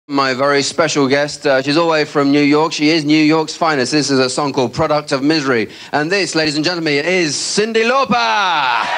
My very special guest, she's all the way from New York. She is New York's finest. This is a song called Product of Misery. And this, ladies and gentlemen, is Cyndi Lauper.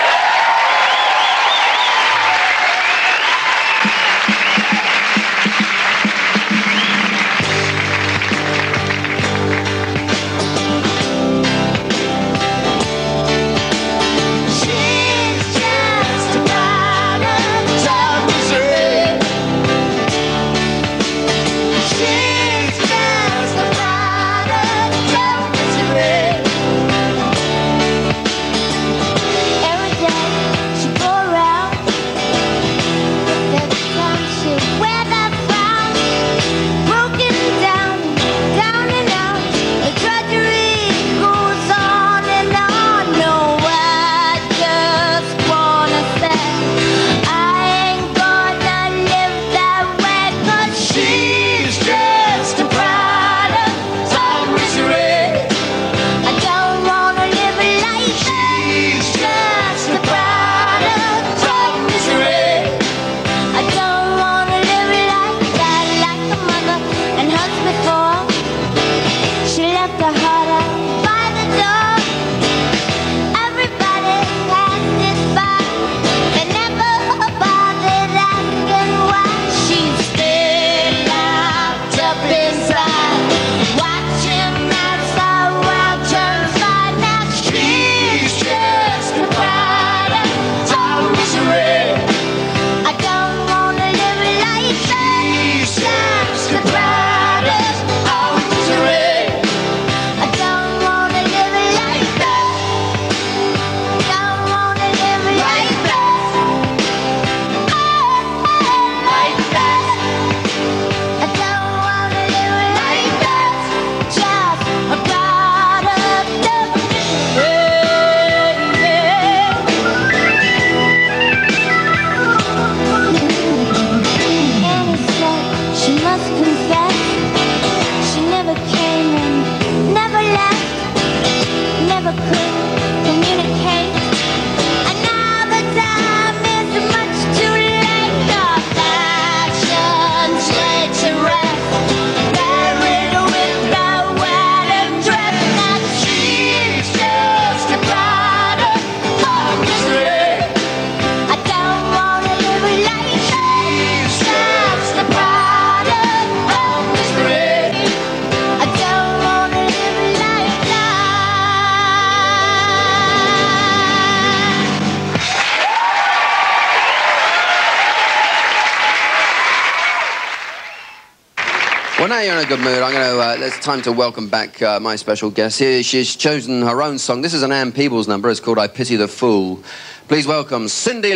Well, now you're in a good mood. I'm going to. It's time to welcome back my special guest here. She's chosen her own song. This is an Ann Peebles number. It's called "I Pity the Fool." Please welcome Cyndi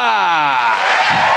Lauper.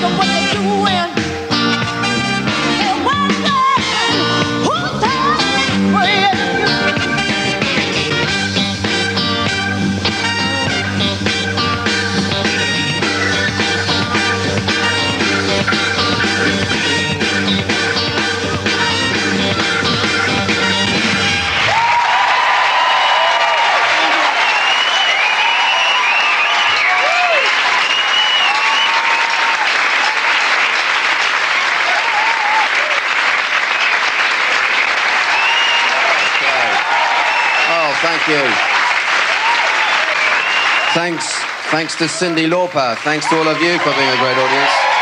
Thank you. Thanks to Cyndi Lauper. Thanks to all of you for being a great audience.